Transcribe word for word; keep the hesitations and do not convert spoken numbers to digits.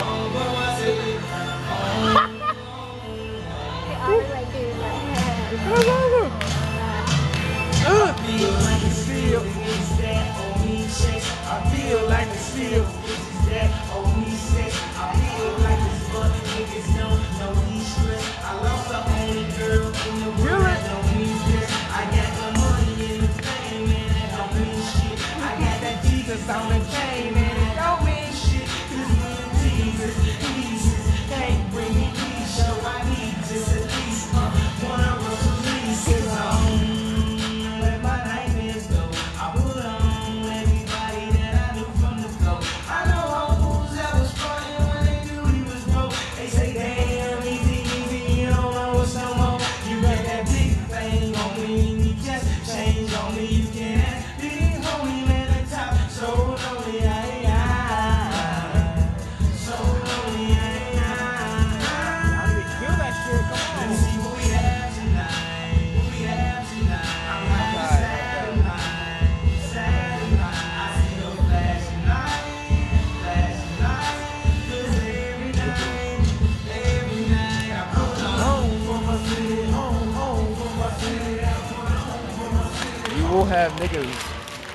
I feel like the seal is that on me chest. I feel like the seal is that on me sex. I feel like this fuck niggas don't know these stress. I lost the only girl in the world that don't mean this. I got the money and the fame and it don't mean shit. I got that Jesus on the chain and it don't mean shit. Cause me and Jesus, Jesus can't bring me peace. So I need just at least uh, one of us release. Cause I'm we will have niggas